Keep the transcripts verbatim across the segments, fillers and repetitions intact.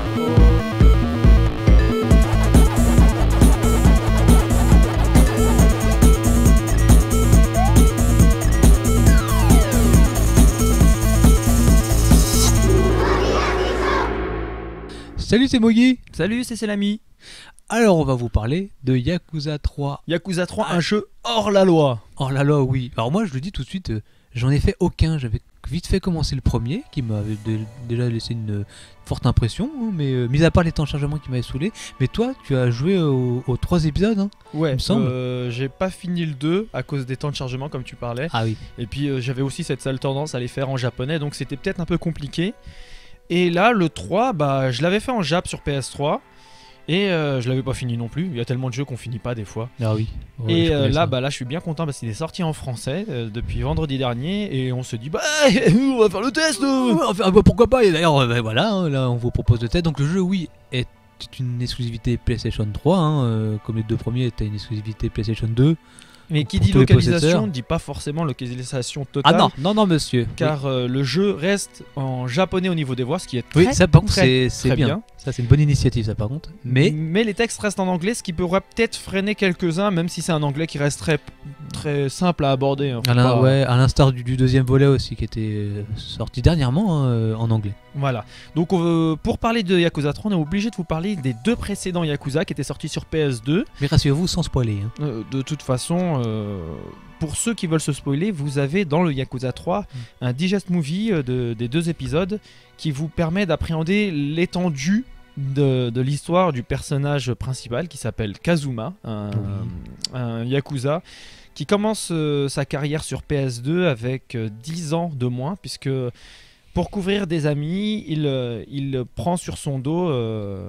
Salut, c'est Mogi. Salut, c'est Selami. Alors, on va vous parler de Yakuza trois. Yakuza trois, ah. un jeu hors la loi. Hors la loi, oui. Alors moi, je le dis tout de suite, euh, j'en ai fait aucun. J'avais vite fait commencer le premier, qui m'avait dé- déjà laissé une euh, forte impression, hein, mais euh, mis à part les temps de chargement qui m'avaient saoulé. Mais toi, tu as joué aux, aux trois épisodes, hein, Ouais, il me semble. euh, j'ai pas fini le deux à cause des temps de chargement, comme tu parlais. Ah oui. Et puis euh, j'avais aussi cette sale tendance à les faire en japonais, donc c'était peut-être un peu compliqué. Et là, le trois, bah, je l'avais fait en Jap sur P S trois. Et euh, je l'avais pas fini non plus. Il y a tellement de jeux qu'on finit pas des fois. Ah oui. Ouais, et je euh, connais là, ça. bah, là, je suis bien content parce qu'il est sorti en français euh, depuis vendredi dernier. Et on se dit, bah, on va faire le test. euh. Ouais, enfin, bah, pourquoi pas. Et d'ailleurs, euh, bah, voilà, hein, là, on vous propose de tête. Donc le jeu, oui, est une exclusivité PlayStation trois, hein, euh, comme les deux premiers étaient une exclusivité PlayStation deux. Mais qui Pour dit tous les localisation possesseurs. ne dit pas forcément localisation totale. Ah non, non, non, monsieur. Car euh, le jeu reste en japonais au niveau des voix, ce qui est Oui, très, ça par contre, très, c'est c'est très bien. bien. Ça, c'est une bonne initiative, ça par contre. Mais mais les textes restent en anglais, ce qui pourrait peut-être freiner quelques-uns, même si c'est un anglais qui reste très, très simple à aborder. hein, faut à l'in- pas- ouais, à l'instar du, du deuxième volet aussi, qui était euh, sorti dernièrement, hein, euh, en anglais. Voilà. Donc euh, pour parler de Yakuza trois, on est obligé de vous parler des deux précédents Yakuza qui étaient sortis sur P S deux. Mais rassurez-vous, sans spoiler. Hein. Euh, de toute façon, euh, pour ceux qui veulent se spoiler, vous avez dans le Yakuza trois Mm. un digest movie euh, de- des deux épisodes qui vous permet d'appréhender l'étendue de, de l'histoire du personnage principal qui s'appelle Kazuma, un, Oui. un Yakuza qui commence euh, sa carrière sur P S deux avec euh, dix ans de moins, puisque pour couvrir des amis, il, euh, il prend sur son dos euh,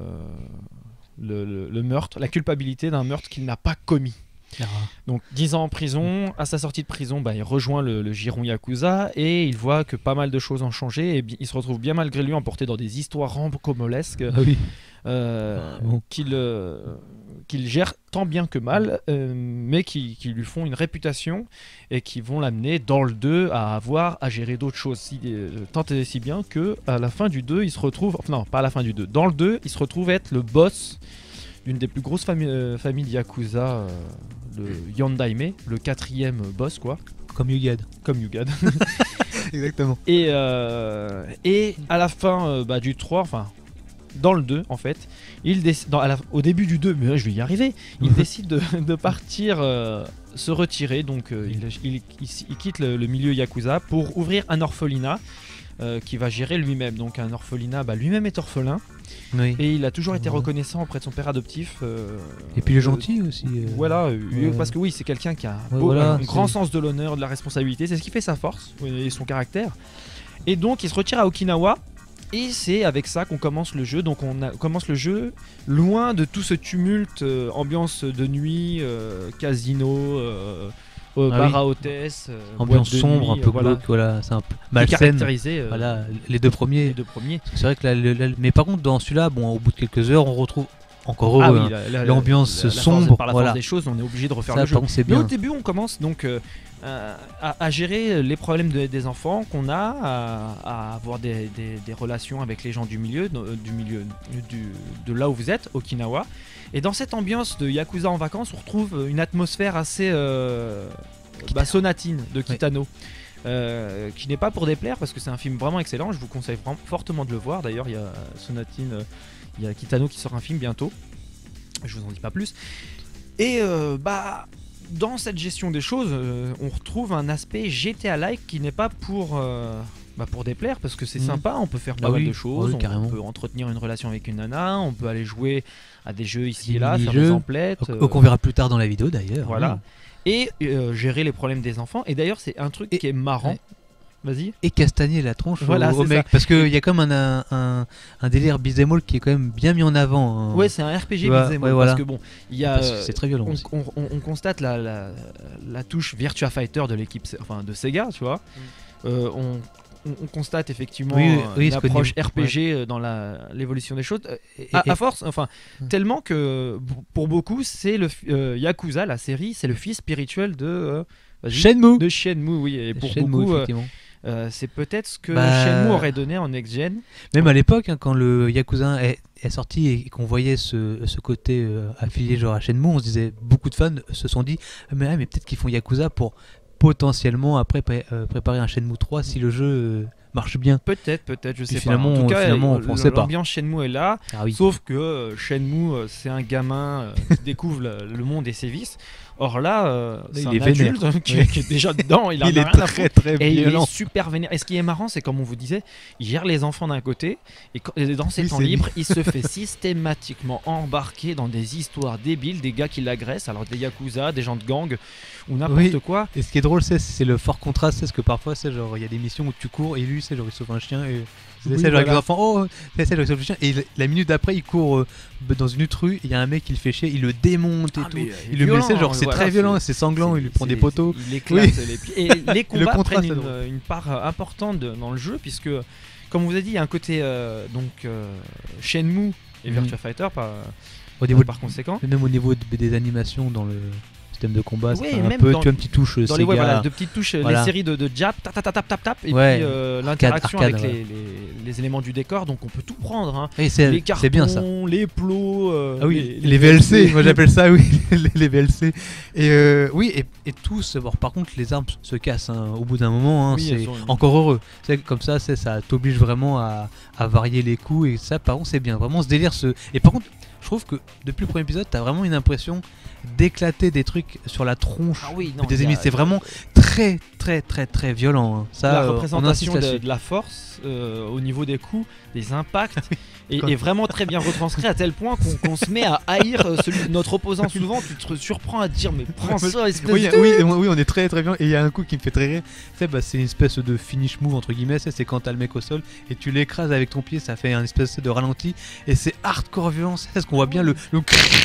le, le- le meurtre, la culpabilité d'un meurtre qu'il n'a pas commis. Donc dix ans en prison, à sa sortie de prison, bah, il rejoint le, le giron Yakuza et il voit que pas mal de choses ont changé et bi- il se retrouve bien malgré lui emporté dans des histoires rocambolesques Ah oui. euh, Ah bon. qu'il euh, qu'il gère tant bien que mal, euh, mais qui, qui lui font une réputation et qui vont l'amener dans le deux à avoir à gérer d'autres choses. Si, euh, tant et si bien que à la fin du deux, il se retrouve, enfin non, pas à la fin du deux, dans le deux, il se retrouve être le boss d'une des plus grosses fami- euh, familles de Yakuza, euh, le Yandaime, le quatrième boss quoi, Comme Yugad. comme Yugad. Exactement. Et, euh, et à la fin euh, bah, du trois, enfin dans le deux en fait, il décide, dans- à la- au début du deux, mais là, je vais y arriver, il décide de, de partir euh, se retirer, donc euh, il, il- il- il quitte le, le milieu Yakuza pour ouvrir un orphelinat euh, qui va gérer lui-même. Donc un orphelinat, bah, lui-même est orphelin Oui. et il a toujours été Ouais. reconnaissant auprès de son père adoptif. euh, Et puis le euh, gentil aussi. euh, Voilà, euh, ouais. parce que oui, c'est quelqu'un qui a un, Ouais, beau- voilà, un grand c'est- sens de l'honneur, de la responsabilité, c'est ce qui fait sa force et son caractère. Et donc il se retire à Okinawa, et c'est avec ça qu'on commence le jeu. Donc on a- commence le jeu loin de tout ce tumulte, euh, ambiance de nuit, euh, casino, euh, euh, Ah bar oui. à hôtesse, euh, Ambiance boîte de sombre, nuit, un peu euh, voilà, glauque, voilà, c'est un peu qui malsaine. caractérisait euh, Voilà, les deux premiers. les deux premiers. C'est vrai que là, le- là- mais par contre, dans celui-là, bon, au bout de quelques heures, on retrouve encore heureux. Ah oui, hein. la- la- l'ambiance la- la force- sombre, par la voilà. force des choses, on est obligé de refaire Ça, le jeu. par contre, c'est Mais au bien. début, on commence donc euh, euh, à, à gérer les problèmes de- des enfants qu'on a, à, à avoir des, des- des relations avec les gens du milieu, de- du milieu du- de là où vous êtes, Okinawa. Et dans cette ambiance de Yakuza en vacances, on retrouve une atmosphère assez euh, bah, sonatine de Kitano. Euh, qui n'est pas pour déplaire parce que c'est un film vraiment excellent. Je vous conseille vraiment fortement de le voir. D'ailleurs, il y a Sonatine, euh, il y a Kitano qui sort un film bientôt. Je vous en dis pas plus. Et euh, bah dans cette gestion des choses, euh, on retrouve un aspect G T A-like qui n'est pas pour euh, bah, pour déplaire parce que c'est Mhm. sympa. On peut faire pas Ah mal oui, de choses. oui, on carrément. peut entretenir une relation avec une nana. On peut aller jouer à des jeux ici Des et là, faire mini-jeux. des emplettes. Au- euh, au- Qu'on verra plus tard dans la vidéo d'ailleurs. voilà. hein. Et euh, gérer les problèmes des enfants. Et d'ailleurs, c'est un truc Et- qui est marrant. ouais. Vas-y. Et castagner la tronche au- Voilà, au, c'est mec. ça. Parce qu'il y a comme un, un, un, un délire beat'em all qui est quand même bien mis en avant. hein. Ouais, c'est un R P G Tu vois, beat'em ouais, all, voilà. parce que bon, il y a Parce que euh, c'est très violent on, aussi. on- on- on constate la, la, la touche Virtua Fighter de l'équipe, Se- enfin de Sega, tu vois. Euh, on, on- on constate effectivement Oui, oui, euh, oui, une ce que approche niveau- R P G euh, dans la- l'évolution des choses. Euh, Et- à, et- à force, enfin, Mm. tellement que b- pour beaucoup, c'est le fi- euh, Yakuza, la série, c'est le fils spirituel de euh, vas-y, Shenmue. de Shenmue, oui. Et pour Shenmue, beaucoup, euh, effectivement. Euh, c'est peut-être ce que Bah, Shenmue aurait donné en next-gen. Même à l'époque, hein, quand le Yakuza un est, est sorti et qu'on voyait ce, ce côté euh, affilié genre à Shenmue, on se disait, beaucoup de fans se sont dit, ah, mais, ah, mais peut-être qu'ils font Yakuza pour potentiellement après pré- euh, préparer un Shenmue trois si le jeu euh, marche bien. Peut-être, peut-être, je Puis sais finalement, pas. En tout cas, finalement, on l- pensait pas. l'ambiance Shenmue est là. Ah oui. Sauf que euh, Shenmue, euh, c'est un gamin euh, qui découvre le, le monde et ses vices. Or là, euh, Il c'est un est vénère. adulte hein, qui, Oui. qui est déjà dedans. Il, en Il a est rien à très foutre. très Et il violent. est super vénère. Et ce qui est marrant, c'est comme on vous disait, il gère les enfants d'un côté, et, quand- et dans ses Oui, temps c'est libres, il se fait systématiquement embarquer dans des histoires débiles, des gars qui l'agressent, alors des yakuza, des gens de gang, ou n'importe Oui. quoi. Et ce qui est drôle, c'est, c'est le fort contraste, c'est ce que parfois, c'est genre, il y a des missions où tu cours et lui, c'est genre, il sauve un chien et c'est Oui, c'est genre avec voilà. les enfants, oh, c'est c'est genre, il sauve le chien. Et la minute d'après, il court euh, dans une autre rue, il y a un mec qui le fait chier, il le démonte et Ah, tout. mais, euh, Il le met, violent, c'est genre, hein, c'est voilà, très violent, c'est- c'est sanglant, C'est- il lui prend c'est- des poteaux. Il éclate les pieds. Et les combats contraste, prennent c'est une, drôle. une part euh, importante de- dans le jeu, puisque, comme on vous a dit, il y a un côté euh, donc euh, Shenmue et Mhm. Virtua Fighter par, Au niveau de- par conséquent. Même au niveau de- des animations dans le système de combat, Oui, c'est un même peu, dans- tu as une petite touche Dans les Sega. ouais, voilà, de petites touches, euh, Voilà. les séries de, de jab, tap tap tap tap tap, et Ouais, puis euh, l'interaction arcade, avec ouais. les, les- les éléments du décor, donc on peut tout prendre. Hein. Et c'est, Les cartons, c'est bien ça. les plots, euh, Ah oui, les, V L C, moi j'appelle ça, oui, les, les V L C. Et euh, oui, et, et tous, bon, par contre, les armes se cassent hein, au bout d'un moment, hein, Oui, c'est elles ont une- encore heureux. C'est comme ça, c'est, ça t'oblige vraiment à, à varier les coups, et ça, par contre, c'est bien. Vraiment, ce délire, se... et par contre, je trouve que depuis le premier épisode, t'as vraiment une impression d'éclater des trucs sur la tronche Ah oui, non, des il y a- ennemis. C'est vraiment très, très, très, très violent. hein. Ça, la euh, on représentation insiste de, là-dessus. de la force euh, au niveau des coups, des impacts, est, Quand- est vraiment très bien retranscrit à tel point qu'on qu'on se met à haïr euh, celui de notre opposant. Souvent, tu te surprends à te dire mais prends ça, espèce Oui, de... oui, et moi- oui, on est très très bien. Et il y a un coup qui me fait très rire. C'est bah, c'est une espèce de finish move entre guillemets. C'est c'est quand t'as le mec au sol et tu l'écrases avec ton pied, ça fait un espèce de ralenti. Et c'est hardcore violent. C'est ce qu'on voit bien le. le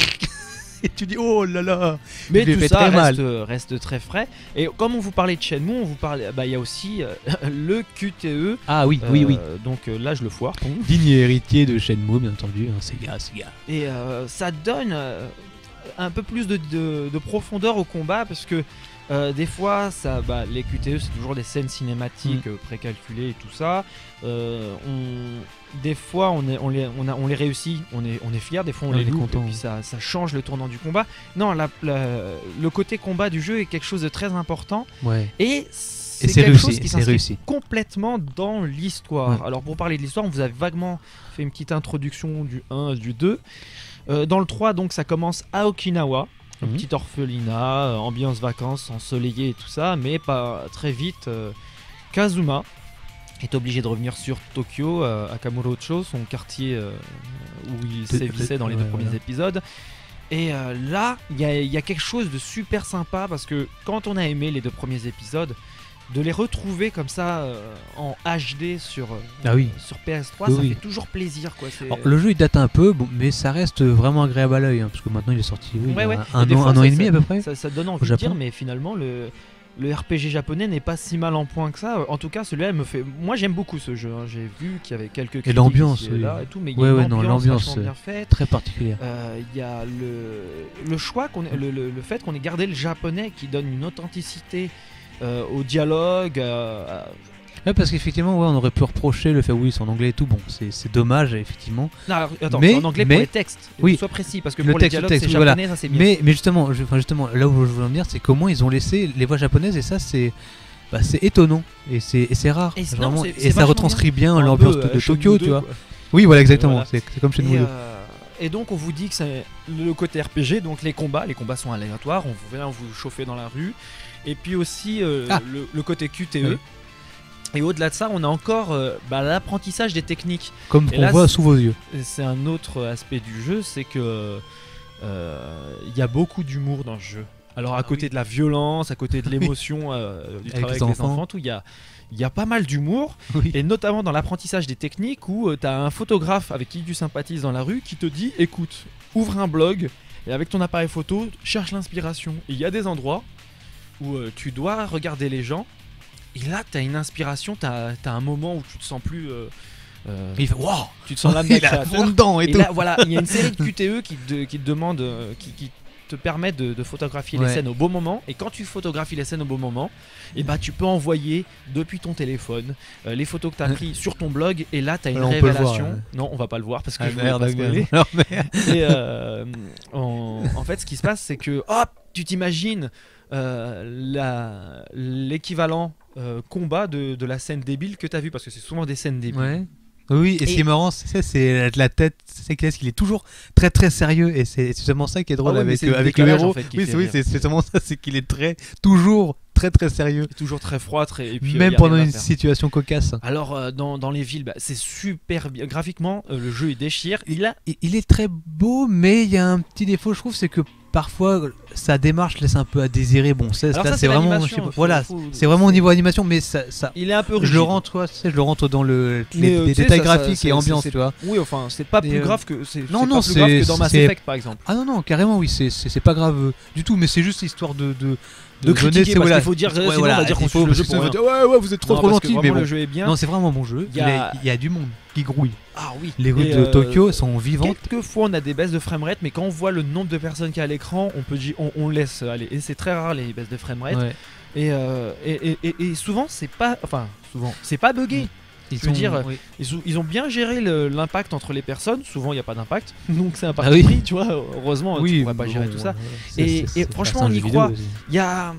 et tu dis oh là là. Mais il lui tout fait ça très mal. reste, euh, reste très frais. Et comme on vous parlait de Shenmue, on vous parlait, bah il y a aussi euh, le Q T E. Ah oui, oui, oui. Euh, Donc euh, là, je le foire. Digne héritier de Shenmue, bien entendu. Hein, Sega, Sega. Et euh, ça donne euh, un peu plus de, de- de profondeur au combat parce que euh, des fois, ça, bah, les Q T E, c'est toujours des scènes cinématiques Mm. euh, précalculées et tout ça. Euh, on, des fois, on, est, on, les, on, a, on les réussit, on est, on est fiers. Des fois, on On les est loupe content. et puis ça, ça change le tournant du combat. Non, la- la- le côté combat du jeu est quelque chose de très important Ouais. et Et c'est c'est quelque réussi, chose qui c'est s'inscrit réussi. complètement dans l'histoire. Ouais. Alors pour parler de l'histoire, on vous a vaguement fait une petite introduction du un, du deux. Euh, dans le trois, donc ça commence à Okinawa, un Mhm. petit orphelinat, euh, ambiance vacances, ensoleillé et tout ça, mais pas très vite. euh, Kazuma est obligé de revenir sur Tokyo, euh, à Kamurocho, son quartier euh, où il De- sévissait dans les ouais, deux premiers voilà. épisodes. Et euh, là, il y, a- il y a quelque chose de super sympa parce que quand on a aimé les deux premiers épisodes, de les retrouver comme ça euh, en H D sur, euh, Ah oui. sur P S trois, Oui, ça oui. fait toujours plaisir. Quoi. C'est- Alors, le jeu il date un peu, bon, mais ça reste vraiment agréable à l'œil, hein, parce que maintenant il est sorti oui, il y Ouais, a ouais. un, Et des an, fois, un an ça- et demi ça- à peu près. Ça, ça donne Au envie de Japon. dire, mais finalement, le, le R P G japonais n'est pas si mal en point que ça. En tout cas, celui-là, il me fait. Moi, j'aime beaucoup ce jeu. hein. J'ai vu qu'il y avait quelques critiques l'ambiance, ici et oui. là et tout, mais il y Ouais, a une ouais, non, ambiance l'ambiance, vachement euh, bien faite. Très particulière. Euh, Il y a le, le choix, qu'on ait- le, le- le fait qu'on ait gardé le japonais qui donne une authenticité euh, au dialogue. euh, à- Ouais, parce qu'effectivement, ouais, on aurait pu reprocher le fait, oui, c'est en anglais et tout. Bon, c'est, c'est dommage, effectivement. Non, alors, attends, Mais- c'est en anglais mais- pour les textes. oui. Sois précis, parce que Le pour texte, les le dialogues, texte, c'est oui, japonais, ça c'est bien. Mais, mais justement, je, enfin, justement, là où je veux en venir, c'est comment ils ont laissé les voix japonaises, et ça, c'est, bah, c'est étonnant. Et c'est, et c'est rare. Et c'est- vraiment, non, c'est- et c'est ça vachement retranscrit bien, Un l'ambiance peu, de, euh, de Shenmue Tokyo, deux, tu vois. quoi. Oui, voilà, exactement. Voilà. C'est, c'est comme chez nous. Et, euh, et donc on vous dit que c'est le côté R P G, donc les combats, les combats sont aléatoires, on vous vient vous chauffer dans la rue, et puis aussi euh, Ah. le, le côté Q T E. Oui. Et au-delà de ça, on a encore euh, bah, l'apprentissage des techniques. Comme Et on là, voit c'est- sous vos yeux. Et c'est un autre aspect du jeu, c'est que euh, il y a beaucoup d'humour dans le jeu. Alors à Ah côté oui. de la violence, à côté de l'émotion, euh, du Avec travail les avec les enfants. enfants, tout, il y a, il y a pas mal d'humour. Oui. Et notamment dans l'apprentissage des techniques où tu as un photographe avec qui tu sympathises dans la rue qui te dit écoute, ouvre un blog et avec ton appareil photo, cherche l'inspiration. Et il y a des endroits où euh, tu dois regarder les gens et là tu as une inspiration, tu as, un moment où tu te sens plus. euh, euh, Il fait waouh, tu te sens l'âme il d'un a créateur. fond dedans et, Et tout. là, voilà, il y a une série de Q T E qui te, qui te demande, euh, qui, qui te permet de, de photographier Ouais. les scènes au bon moment. Et quand tu photographies les scènes au bon moment, et bah, tu peux envoyer depuis ton téléphone euh, les photos que tu as prises sur ton blog. Et là, tu as une Alors, on peut le révélation. voir, ouais. Non, on va pas le voir parce que Ah je voulais merde, pas ah, spoiler. merde. Non, merde. Et euh, en, en fait, ce qui se passe, c'est que hop, tu t'imagines euh, la- l'équivalent euh, combat de, de la scène débile que tu as vu, parce que c'est souvent des scènes débiles. Ouais. Oui, et, Et- ce qui est marrant, c'est ça, c'est la tête, c'est qu'il est toujours très très sérieux, et c'est c'est seulement ça qui est drôle Ah oui, mais avec, c'est euh, le avec le décalage, héros. en fait, qui oui, fait c'est oui, rire. c'est c'est seulement ça, c'est qu'il est très toujours très très sérieux, C'est toujours très froid, très, et puis, euh, même y a pendant rien à une faire. situation cocasse. Alors euh, dans, dans les villes, bah, c'est super bien. Graphiquement, euh, le jeu il déchire. Il a Il, il est très beau, mais il y a un petit défaut, je trouve, c'est que parfois sa démarche laisse un peu à désirer. Bon, c'est Alors ça, ça, c'est c'est vraiment, l'animation, je sais pas, faut- voilà, faut- c'est vraiment au niveau animation, mais ça, ça il est un peu je rigide. le rentre, toi, tu sais, je le rentre dans le Mais, les, euh, les tu sais, détails ça- ça- graphiques c'est- et ambiance, c'est- tu vois. Oui, enfin, c'est pas Et, plus euh, grave que c'est non, c'est non, pas plus grave c'est- que dans Mass c'est- Effect par exemple. Ah non non, carrément oui, c'est c'est c'est pas grave euh, du tout, mais c'est juste histoire de de De critiquer, c'est- parce voilà. qu'il faut dire, Ouais, sinon voilà, on va dire qu'on il faut- suit le jeu parce que pour sinon, rien. on va dire, ouais ouais, vous êtes trop Non, trop parce que gentil, mais vraiment, bon. le jeu est bien. Non, c'est vraiment un bon jeu. Il y Il y a- a, il y a du monde qui grouille. Ah oui. Les rues Et, de euh, Tokyo sont vivantes. Quelquefois on a des baisses de framerate, mais quand on voit le nombre de personnes qu'il y a à l'écran, on peut dire, on, on laisse aller. Et c'est très rare les baisses de framerate. Ouais. Et, euh, et, et, et- et souvent c'est pas, enfin souvent c'est pas buggé. Ils Je veux dire, oui. Ils, ont- ils ont bien géré le- l'impact entre les personnes. Souvent il n'y a pas d'impact, donc c'est un parti Ah oui. pris, tu vois. Heureusement, tu oui, pourrais pas bon, gérer tout ça. ouais, c'est- Et- c'est- et c'est- franchement, c'est un on y jeu vidéo croit. aussi. Il y a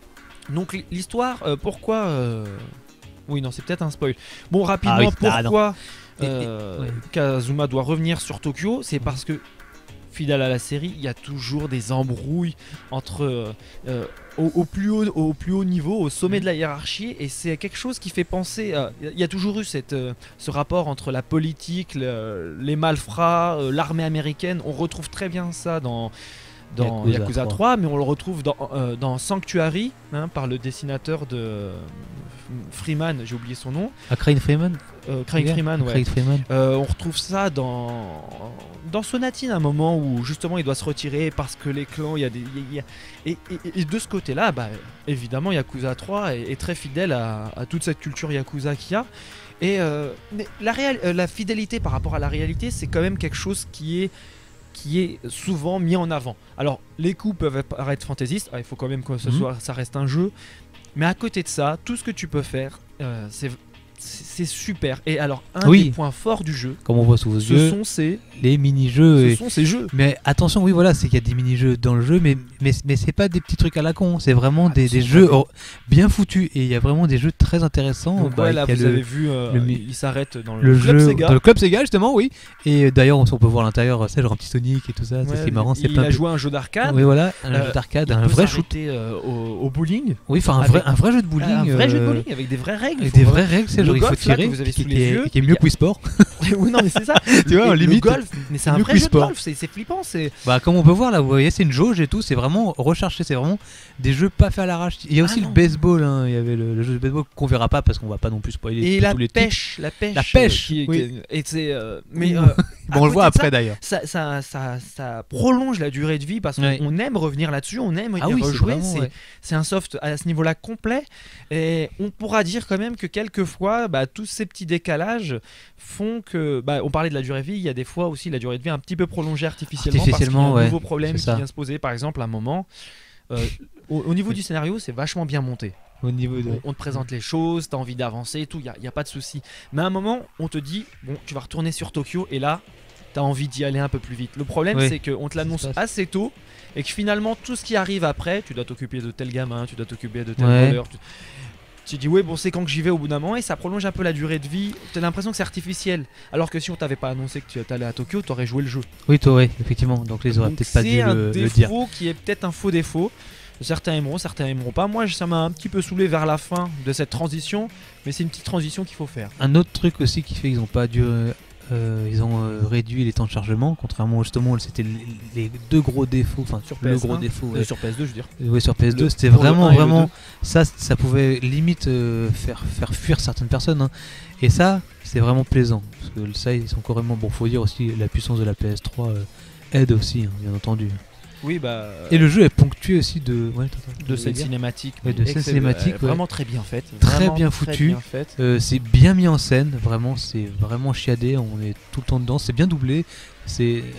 donc l'histoire. euh, pourquoi euh, Oui, non, c'est peut-être un spoil. Bon, rapidement, Ah oui, ah, non. pourquoi Et- et- euh, ouais. Kazuma doit revenir sur Tokyo, c'est Mhm. parce que, fidèle à la série, il y a toujours des embrouilles entre euh, euh, au, au plus haut, au plus haut niveau, au sommet de la hiérarchie, et c'est quelque chose qui fait penser. à- Il y a toujours eu cette, euh, ce rapport entre la politique, le- les malfrats, euh, l'armée américaine. On retrouve très bien ça dans dans Yakuza Yakuza, trois. trois, mais on le retrouve dans, euh, dans Sanctuary, hein, par le dessinateur de euh, Freeman, j'ai oublié son nom, Ah, Craig Freeman. euh, Craig Yeah, Freeman, ouais. Craig Freeman. Euh, on retrouve ça dans dans Sonatine, un moment où justement il doit se retirer parce que les clans, il y a des il y a- et, et- et de ce côté-là, bah, évidemment Yakuza trois est, est très fidèle à, à toute cette culture Yakuza qu'il y a. Et euh, mais la, réal- euh, la fidélité par rapport à la réalité, c'est quand même quelque chose qui est qui est souvent mis en avant. Alors les coups peuvent paraître fantaisistes, ah, il faut quand même que ce Mhm. soit, ça reste un jeu, mais à côté de ça, tout ce que tu peux faire, euh, c'est c'est super. Et alors un Oui. des points forts du jeu, Comme on voit sous vos ce yeux, sont ces, les mini-jeux. ce et- sont ces jeux. Mais attention, oui, voilà, c'est qu'il y a des mini-jeux dans le jeu, mais, mais, mais c'est pas des petits trucs à la con, c'est vraiment Ah, des, ils des sont jeux vraiment- or- bien foutus, et il y a vraiment des jeux très intéressants. Donc Bah, ouais, là il y a vous le, avez vu, euh, le mi- il s'arrête dans le, le club jeu Sega. dans le club Sega, justement, oui. Et d'ailleurs, on peut voir à l'intérieur, c'est genre un petit Sonic et tout ça, c'est Ouais, ce qui est marrant, c'est il plein a de. joué à un jeu d'arcade. Oui, voilà, un Euh, jeu d'arcade, il un peut vrai shoot. s'arrêter, euh, au, au bowling. Oui, enfin un avec- vrai, un vrai jeu de bowling. un vrai jeu de euh, bowling avec des vraies règles. Avec faut des vraiment- vraies règles, c'est Le genre il faut golf, là, que tirer, vous avez qui, sous qui les est, yeux, qui est il y mieux a- que Wii Sport. Oui, non, mais c'est ça. Tu vois, Et en le limite, golf, mais c'est un mieux vrai que jeu de sport. golf, c'est c'est flippant. C'est Bah, comme on peut voir là, vous voyez, c'est une jauge et tout, c'est vraiment recherché, c'est vraiment des jeux pas faits à l'arrache. Il y a aussi Ah le non. baseball, hein, il y avait le, le jeu de baseball qu'on verra pas parce qu'on va pas non plus spoiler et tous la les titres. pêche, la pêche, La pêche, euh, qui- oui. qui- et c'est euh, mais Ouh. euh, Bon, à on le voit côté de après ça, d'ailleurs. Ça, ça, ça, ça prolonge la durée de vie parce qu'on Ouais. on aime revenir là-dessus, on aime Ah y oui, c'est rejouer. vraiment, C'est ouais. c'est un soft à ce niveau-là complet. Et on pourra dire quand même que quelquefois, bah, tous ces petits décalages font que. Bah, on parlait de la durée de vie, il y a des fois aussi la durée de vie un petit peu prolongée artificiellement, Artificiellement, parce qu'il y a un ouais, nouveau problème c'est qui ça. vient se poser. Par exemple, à un moment, euh, au, au niveau du scénario, c'est vachement bien monté. Au niveau de. On, on te présente les choses, t'as envie d'avancer et tout, il n'y a, y a pas de souci. Mais à un moment, on te dit, bon, tu vas retourner sur Tokyo et là, t'as envie d'y aller un peu plus vite. Le problème, Oui. c'est qu'on te l'annonce Ça se passe. assez tôt et que finalement, tout ce qui arrive après, tu dois t'occuper de tel gamin, tu dois t'occuper de tel Ouais. voleur. Tu... tu dis, ouais, bon, c'est quand que j'y vais au bout d'un moment et ça prolonge un peu la durée de vie. T'as l'impression que c'est artificiel. Alors que si on t'avait pas annoncé que tu allais à Tokyo, t'aurais joué le jeu. Oui, toi, ouais, effectivement. Donc les auraient Donc peut-être pas c'est dû un le, le dire. défaut qui est peut-être un faux défaut. Certains aimeront, certains aimeront pas. Moi, ça m'a un petit peu saoulé vers la fin de cette transition, mais c'est une petite transition qu'il faut faire. Un autre truc aussi qui fait qu'ils ont pas dû. euh, euh, ils ont euh, réduit les temps de chargement, contrairement justement, c'était les, les deux gros défauts, enfin Sur le P S un, gros défaut. Euh, Ouais. sur P S deux, je veux dire. Ouais, sur P S deux, Le- c'était pour le vraiment, un et le vraiment. deux. Ça, ça pouvait limite euh, faire, faire fuir certaines personnes. hein. Et ça, c'est vraiment plaisant. Parce que ça, ils sont carrément. Bon, faut dire aussi, la puissance de la P S trois euh, aide aussi, hein, bien entendu. Oui, bah. Et le jeu est ponctué aussi de. Ouais, attends, attends, de je voulais scènes dire. cinématiques. Ouais, de mais scènes excellent, cinématiques, euh, ouais. Vraiment très bien faites. Très Vraiment bien très foutu. bien faites. Euh, c'est bien mis en scène, vraiment, c'est vraiment chiadé. On est tout le temps dedans, c'est bien doublé. C'est.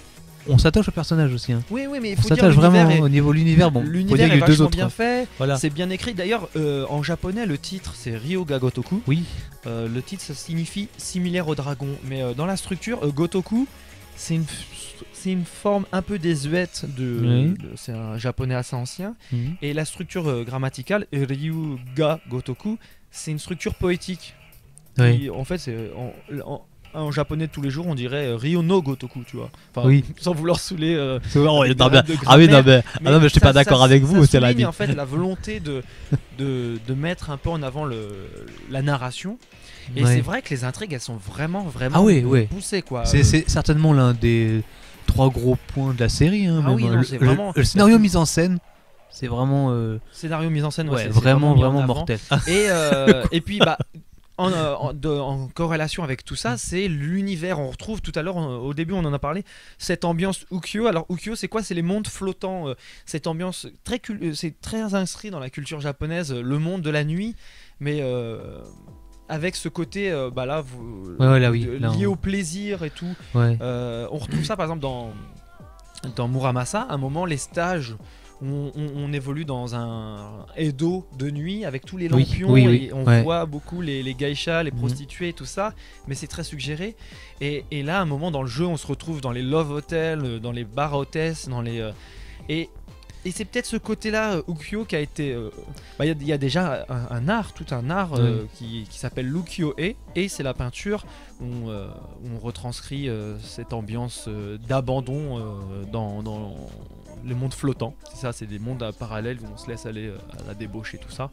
on s'attache au personnage aussi. Hein. Oui, oui, mais il On faut dire s'attache vraiment l'univers est- au niveau de l'univers. Bon, faut dire l'univers qu'il y est a eu deux vachement autres. bien fait, Voilà. c'est bien écrit. D'ailleurs, euh, en japonais, le titre c'est Ryoga Gotoku. Oui. Euh, le titre ça signifie similaire au dragon, mais euh, dans la structure, euh, Gotoku, c'est une, c'est une forme un peu désuète de, Oui. de- c'est un japonais assez ancien. Mhm. Et la structure euh, grammaticale, Ryuga Gotoku, c'est une structure poétique. Oui. Qui, en fait, c'est en, en- en japonais de tous les jours, on dirait euh, Ryo no Gotoku, tu vois. Enfin, Oui. sans vouloir saouler. euh, C'est vrai, avec non, des mais- règles de ah oui, non, grammaire, mais, ah non, mais je suis ça- pas d'accord ça- avec ça vous, c'est la souligne, vie. en fait la volonté de, de, de mettre un peu en avant le, la narration. Et Ouais. c'est vrai que les intrigues, elles sont vraiment, vraiment Ah oui, ouais. poussées, quoi. C'est Euh, c'est certainement l'un des trois gros points de la série. Hein, Ah même. oui, non, le, c'est le- vraiment- le scénario mis en scène, c'est vraiment, euh, Scénario mise en scène, ouais, ouais, c'est- c'est vraiment, mis en vraiment avant. mortel. Et, euh, et puis, bah, en, euh, en- de- en corrélation avec tout ça, c'est l'univers. On retrouve tout à l'heure, on- au début, on en a parlé, cette ambiance Ukiyo. Alors, Ukiyo, c'est quoi? C'est les mondes flottants. euh, cette ambiance très, cul- euh, c'est très inscrit dans la culture japonaise, euh, le monde de la nuit, mais euh, avec ce côté, euh, bah là, vous, Ouais, ouais, là, oui, de- là, lié on- au plaisir et tout. Ouais. Euh, on retrouve ça par exemple dans, dans Muramasa. À un moment, les stages, on, on- on évolue dans un Edo de nuit avec tous les Oui, lampions oui, oui, et on ouais. voit beaucoup les, les geishas, les Mhm. prostituées, tout ça, mais c'est très suggéré. Et, et là, à un moment dans le jeu, on se retrouve dans les love hotels, euh, dans les bars hôtesses, dans les euh, et et c'est peut-être ce côté-là, euh, Ukiyo, qui a été. euh, bah, Il y, a- il y a déjà un, un art, tout un art euh, qui, qui s'appelle l'ukiyo-e, et c'est la peinture où on, euh, où on retranscrit euh, cette ambiance euh, d'abandon euh, dans, dans les mondes flottants. C'est ça, c'est des mondes euh, parallèles où on se laisse aller euh, à la débauche et tout ça.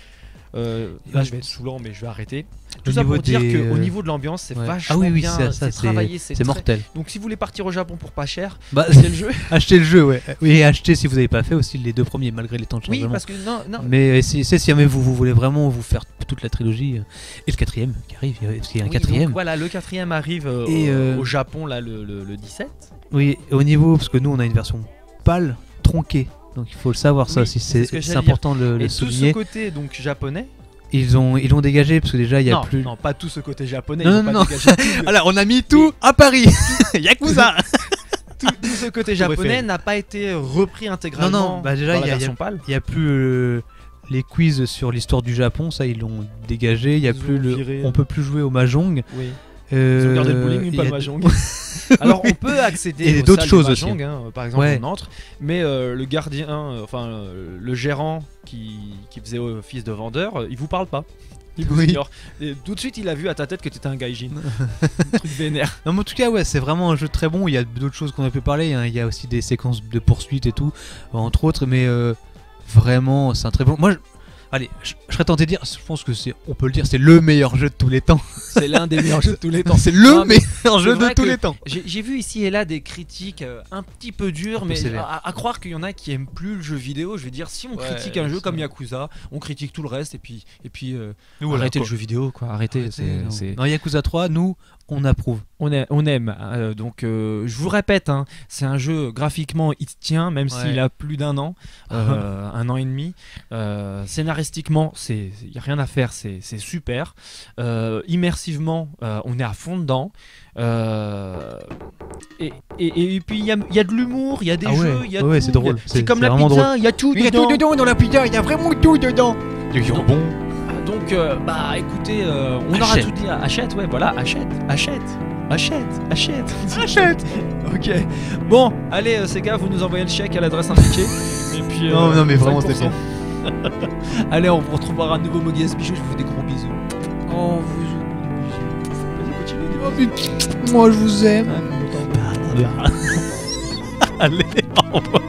Euh, là, je vais être saoulant, mais je vais arrêter. Tout Au ça pour niveau dire des, qu'au euh, niveau de l'ambiance, c'est ouais. vachement Ah oui, oui, bien, ça, ça, c'est travaillé, c'est très- mortel. Donc si vous voulez partir au Japon pour pas cher, Bah, c'est le jeu. achetez le jeu, ouais. Oui, et achetez si vous n'avez pas fait aussi les deux premiers, malgré les temps de Oui, chargement. parce que non, non, Mais si, c'est si jamais vous, vous voulez vraiment vous faire toute la trilogie, euh, et le quatrième qui arrive, il y a- parce qu'il y a un Oui, quatrième. donc voilà, le quatrième arrive euh, Et, au, euh, au Japon là le, le- le dix-sept. Oui, et au niveau, parce que nous on a une version pâle, tronquée. Donc il faut le savoir, ça Oui, aussi, c'est c'est ce que c'est j'allais important de le, le Et tout ce souligner. côté donc japonais. Ils ont ils l'ont dégagé parce que déjà il y a non, plus. non, pas tout ce côté japonais. Non, ils ont non, pas non. dégagé tout, le- Alors on a mis tout à Paris. Yakuza. tout, tout ce côté Tout japonais refait. n'a pas été repris intégralement Non, non, bah déjà, dans il la y a- version pâle. Il y a plus euh, les quiz sur l'histoire du Japon, ça ils l'ont dégagé. Il y a Ils plus ont le, viré. on peut plus jouer au mahjong. Oui. Euh, Ils ont gardé le bowling, il mais y pas a- le mahjong. Alors on peut accéder Et aux d'autres salles choses de aussi. mahjong, hein, par exemple Ouais. on entre, mais euh, le gardien, euh, enfin euh, le gérant qui, qui faisait office de vendeur, euh, il vous parle pas. Il vous Oui. ignore. Et tout de suite il a vu à ta tête que t'étais un gaijin. Un truc vénère. Non mais en tout cas ouais c'est vraiment un jeu très bon, il y a d'autres choses qu'on a pu parler, hein. Il y a aussi des séquences de poursuite et tout, entre autres, mais euh, vraiment c'est un très bon... Moi je... Allez, je, je serais tenté de dire, je pense que c'est, on peut le dire, c'est le meilleur jeu de tous les temps. C'est l'un des meilleurs jeux de tous les temps. C'est le Non, mais meilleur jeu c'est de vrai tous que les temps. J'ai j'ai vu ici et là des critiques euh, un petit peu dures, Un peu mais sévères. à, à croire qu'il y en a qui aiment plus le jeu vidéo. Je veux dire, si on Ouais, critique un jeu c'est comme vrai. Yakuza, on critique tout le reste et puis et puis euh, Nous, voilà, arrêtez quoi. le jeu vidéo, quoi. Arrêtez. Arrêtez, c'est- non. c'est- Dans Yakuza trois, nous, on approuve. On, est- on aime. euh, donc euh, je vous répète, hein, c'est un jeu graphiquement il tient, même Ouais. s'il a plus d'un an, euh, un an et demi. Euh, scénaristiquement, c'est il y a rien à faire, c'est c'est super. Euh, immersivement, euh, on est à fond dedans. Euh, et, et, et puis il y a, il y a de l'humour, il y a des Ah ouais, jeux, il y a ouais, tout, c'est drôle, il y a- c'est- C'est comme c'est la vraiment pizza, il y a tout Il y a dedans. tout dedans dans la pizza, il y a vraiment tout dedans. Du jambon. Donc euh, bah écoutez, euh, on aura Achète. tout dit. Achète, ouais, voilà, achète, achète, achète, achète, Achète. Ok. Bon, allez, euh, ces gars, vous nous envoyez le chèque à l'adresse indiquée. Et puis. euh, Non, non, mais vraiment, cinq pour cent. c'était bien. Allez, on vous retrouvera à nouveau Mogi S Bijou. Je vous fais des gros bisous. Oh, vous. Vas-y, continue. Moi je vous aime. Ah, on t'en- Allez, au revoir.